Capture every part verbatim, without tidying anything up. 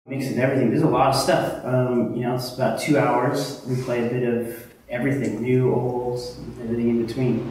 Mixing everything. There's a lot of stuff. Um, you know, it's about two hours. We play a bit of everything, new, old, everything in between.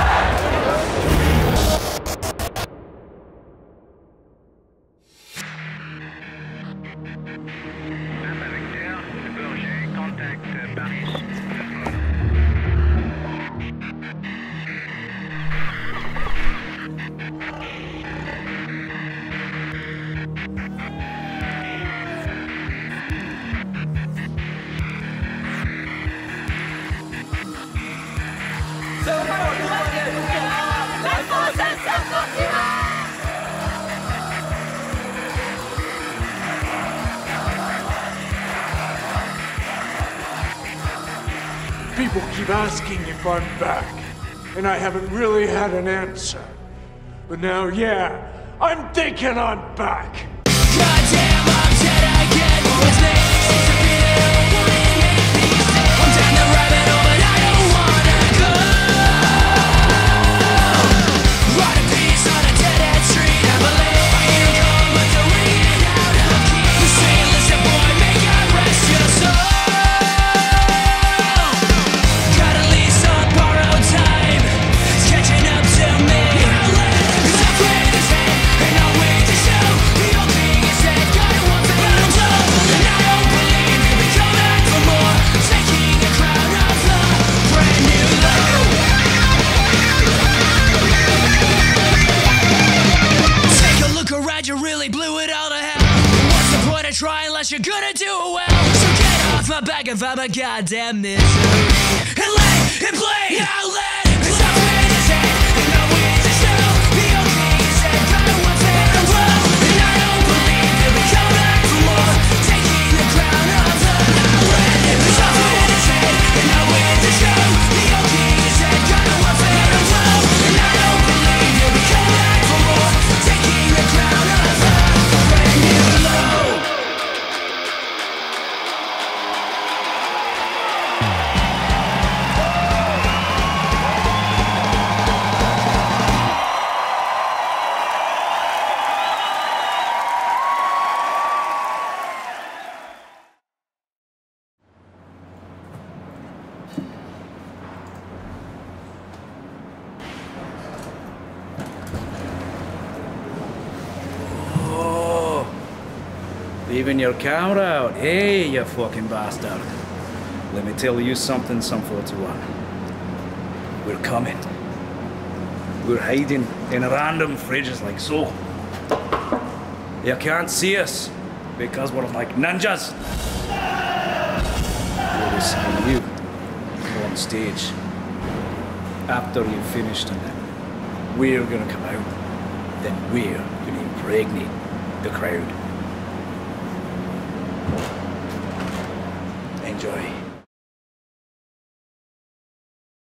People keep asking if I'm back, and I haven't really had an answer. But now, yeah, I'm thinking I'm back. Goddamn, I'm dead again. What's next? I'm down the rabbit hole, but I don't wanna go. Ride a piece on a dead-end street. I believe you come, but the ringing out of key. You say, listen, boy, make God rest your soul. You really blew it all to hell. What's the point of trying unless you're gonna do it well? So get off my back and find my goddamn misery and let it play out loud. Cause I'm ready to say, and I'm with the show. The old king said, God, what's there to roll? And I don't believe that we come back for more. Taking the crown of the land. Cause I'm ready to say, and I'm with the show. The old king said, God, what's there to roll? And I don't believe that we come back for more. Taking the crown of the brand new low. Leaving your car out. Hey, you fucking bastard. Let me tell you something, Sum forty-one. We're coming. We're hiding in random fridges like so. You can't see us because we're like ninjas. We'll see you on stage after you've finished, and then we're gonna come out. Then we're gonna impregnate the crowd. Enjoy.